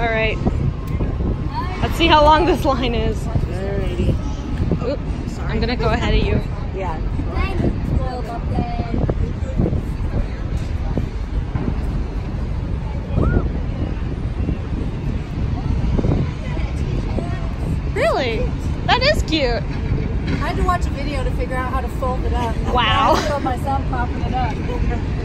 All right. Let's see how long this line is. Alrighty. Oop, I'm gonna go ahead of you. Yeah. Really? That is cute. I had to watch a video to figure out how to fold it up. Wow. I filmed myself popping it up.